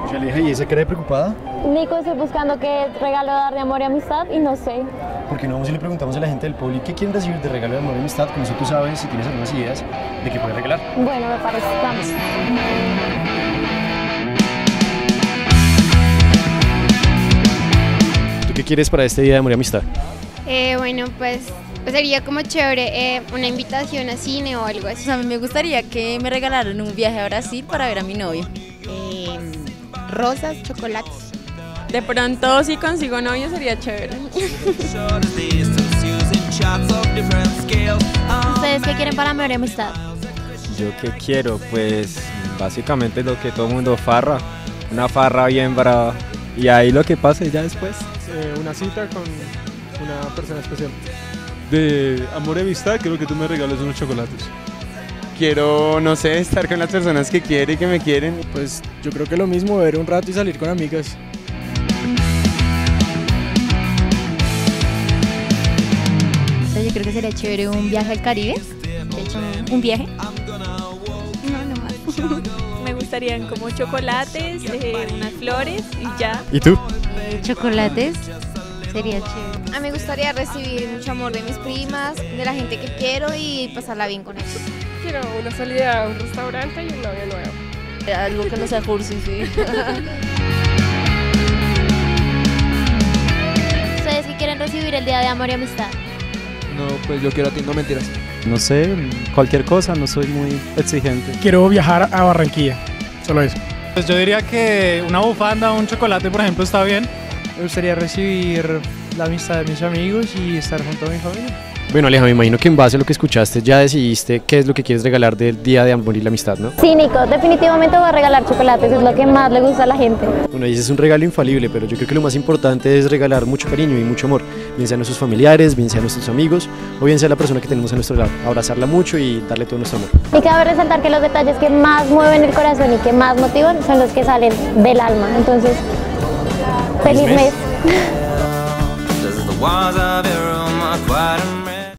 Oye, Aleja, ¿y esa cara de preocupada? Nico, estoy buscando qué regalo dar de amor y amistad y no sé. ¿Por qué no vamos y le preguntamos a la gente del Poli qué quieren recibir de regalo de amor y amistad? Con eso tú sabes si tienes algunas ideas de qué puedes regalar. Bueno, me parece, vamos. ¿Tú qué quieres para este día de amor y amistad? Bueno, pues sería como chévere una invitación a cine o algo así. A mí me gustaría que me regalaran un viaje a Brasil para ver a mi novio. Rosas, chocolates. De pronto, si consigo novio, sería chévere. ¿Ustedes qué quieren para amor y amistad? Yo qué quiero, pues básicamente lo que todo el mundo farra, una farra bien brava y ahí lo que pase ya después. Una cita con una persona especial. De amor y amistad, quiero que tú me regales unos chocolates. Quiero, no sé, estar con las personas que quiero y que me quieren. Pues yo creo que lo mismo, ver un rato y salir con amigas. Yo creo que sería chévere un viaje al Caribe. De hecho, un viaje. No más. Me gustarían como chocolates, unas flores y ya. ¿Y tú? Chocolates. Sería chévere. A mí me gustaría recibir mucho amor de mis primas, de la gente que quiero y pasarla bien con ellos. Quiero una salida a un restaurante y un novio nuevo. Algo que no sea cursi, sí. ¿Ustedes qué quieren recibir el día de amor y amistad? No, pues yo quiero a ti, no mentiras. No sé, cualquier cosa, no soy muy exigente. Quiero viajar a Barranquilla, solo eso. Pues yo diría que una bufanda o un chocolate, por ejemplo, está bien. Me gustaría recibir la amistad de mis amigos y estar junto a mi familia. Bueno, Aleja, me imagino que en base a lo que escuchaste ya decidiste qué es lo que quieres regalar del día de amor y la amistad, ¿no? Sí, Nico, definitivamente voy a regalar chocolates, es lo que más le gusta a la gente. Bueno, ese es un regalo infalible, pero yo creo que lo más importante es regalar mucho cariño y mucho amor, bien sea a nuestros familiares, bien sea a nuestros amigos, o bien sea a la persona que tenemos a nuestro lado, abrazarla mucho y darle todo nuestro amor. Y cabe resaltar que los detalles que más mueven el corazón y que más motivan son los que salen del alma. Entonces, feliz mes. Does the walls of your room are quiet